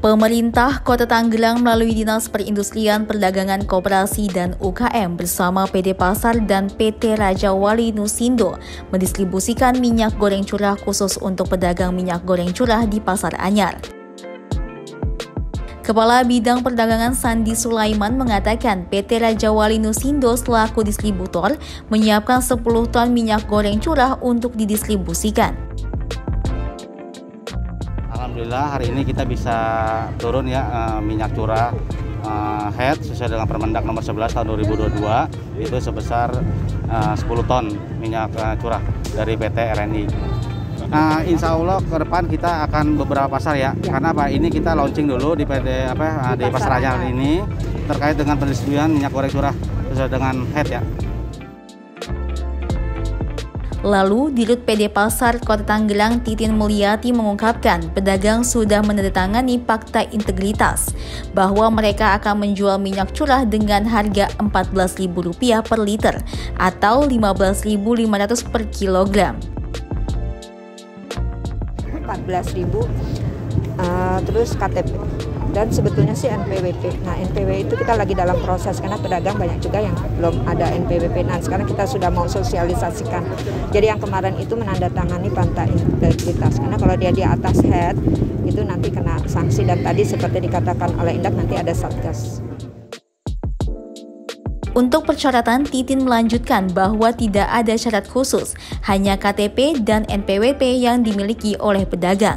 Pemerintah Kota Tangerang melalui Dinas Perindustrian, Perdagangan, Koperasi, dan UKM bersama PD Pasar dan PT Raja Wali Nusindo mendistribusikan minyak goreng curah khusus untuk pedagang minyak goreng curah di Pasar Anyar. Kepala Bidang Perdagangan Sandi Sulaiman mengatakan PT Raja Wali Nusindo selaku distributor menyiapkan 10 ton minyak goreng curah untuk didistribusikan. Alhamdulillah hari ini kita bisa turun ya minyak curah head sesuai dengan Permendak nomor 11 tahun 2022 itu sebesar 10 ton minyak curah dari PT RNI. Nah, insya Allah ke depan kita akan beberapa pasar ya. Karena apa? Ini kita launching dulu di di Pasar Anyar ini terkait dengan pendistribusian minyak goreng curah sesuai dengan head ya. Lalu, Dirut PD Pasar Kota Tangerang Titin Mulyati mengungkapkan pedagang sudah menandatangani fakta integritas bahwa mereka akan menjual minyak curah dengan harga Rp14.000 per liter atau Rp15.500 per kilogram. 14.000 terus KTP dan sebetulnya sih NPWP. Nah, NPWP itu kita lagi dalam proses karena pedagang banyak juga yang belum ada NPWP. Nah, sekarang kita sudah mau sosialisasikan. Jadi yang kemarin itu menandatangani fakta integritas. Karena kalau dia di atas head itu nanti kena sanksi dan tadi seperti dikatakan oleh Indak nanti ada satgas. Untuk persyaratan, Titin melanjutkan bahwa tidak ada syarat khusus, hanya KTP dan NPWP yang dimiliki oleh pedagang.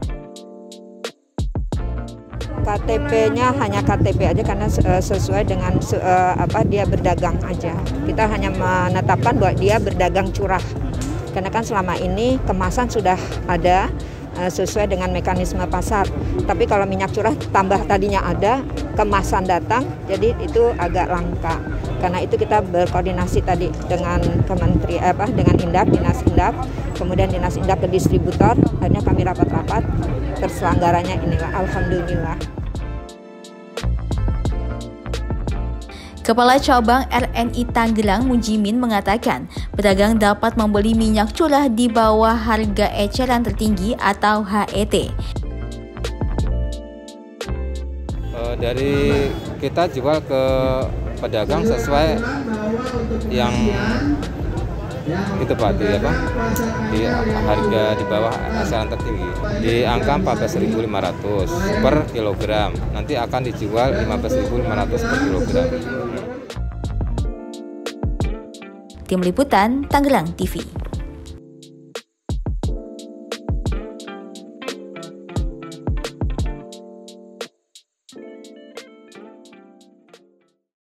KTP-nya hanya KTP aja karena sesuai dengan dia berdagang aja. Kita hanya menetapkan bahwa dia berdagang curah. Karena kan selama ini kemasan sudah ada sesuai dengan mekanisme pasar. Tapi kalau minyak curah tambah tadinya ada, kemasan datang, jadi itu agak langka. Karena itu kita berkoordinasi tadi dengan dengan Indap, Dinas Indap, kemudian Dinas Indap ke distributor, akhirnya kami rapat-rapat, terselenggaranya inilah, alhamdulillah. Kepala Cabang RNI Tangerang Mujimin mengatakan, pedagang dapat membeli minyak curah di bawah harga eceran tertinggi atau HET. Dari kita jual ke pedagang sesuai yang itu Pak, di harga di bawah eceran tertinggi di angka 14.500 per kilogram, nanti akan dijual 15.500 per kilogram. Tim Liputan Tangerang TV.